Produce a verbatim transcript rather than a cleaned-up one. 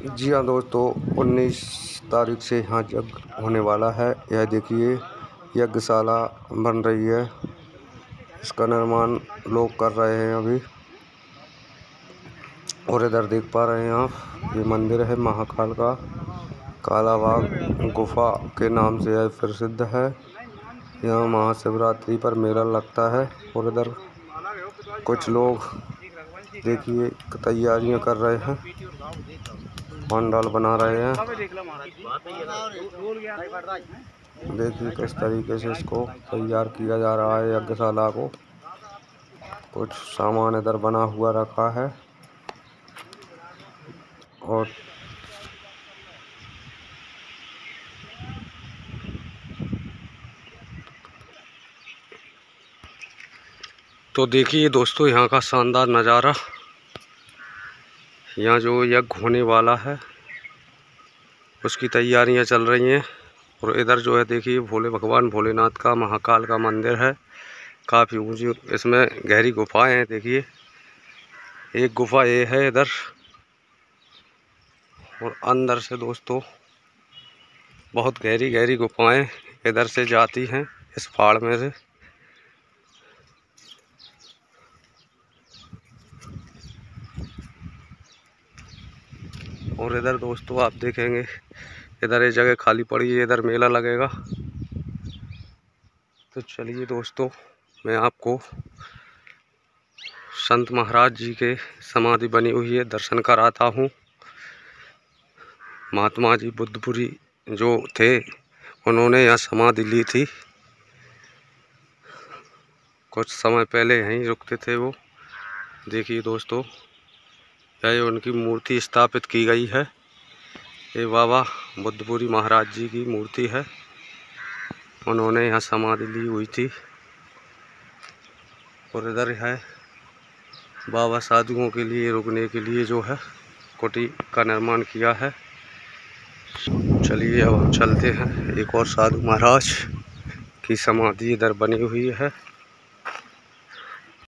जी हाँ दोस्तों, उन्नीस तारीख से यहाँ यज्ञ होने वाला है। यह देखिए यज्ञशाला बन रही है, इसका निर्माण लोग कर रहे हैं अभी। और इधर देख पा रहे हैं आप, ये मंदिर है महाकाल का। कालाबाग गुफा के नाम से यह प्रसिद्ध है। यहाँ महाशिवरात्रि पर मेला लगता है। और इधर कुछ लोग देखिए तैयारियां कर रहे हैं, पंडाल बना रहे हैं। देखिए किस तरीके से इसको तैयार किया जा रहा है यज्ञशाला को। कुछ सामान इधर बना हुआ रखा है। और तो देखिए दोस्तों, यहाँ का शानदार नज़ारा। यहाँ जो यज्ञ होने वाला है उसकी तैयारियां चल रही हैं। और इधर जो है देखिए भोले भगवान भोलेनाथ का महाकाल का मंदिर है। काफ़ी ऊंची, इसमें गहरी गुफाएं हैं। देखिए एक गुफा ये है इधर, और अंदर से दोस्तों बहुत गहरी गहरी गुफाएं इधर से जाती हैं, इस पहाड़ में से। और इधर दोस्तों आप देखेंगे, इधर ये जगह खाली पड़ी है, इधर मेला लगेगा। तो चलिए दोस्तों, मैं आपको संत महाराज जी के समाधि बनी हुई है दर्शन कराता हूँ। महात्मा जी बुद्धपुरी जो थे, उन्होंने यहाँ समाधि ली थी। कुछ समय पहले यहीं रुकते थे वो। देखिए दोस्तों, यह उनकी मूर्ति स्थापित की गई है। ये बाबा बुद्धपुरी महाराज जी की मूर्ति है, उन्होंने यहाँ समाधि ली हुई थी। और इधर है बाबा साधुओं के लिए रुकने के लिए जो है कुटी का निर्माण किया है। चलिए अब हम चलते हैं। एक और साधु महाराज की समाधि इधर बनी हुई है।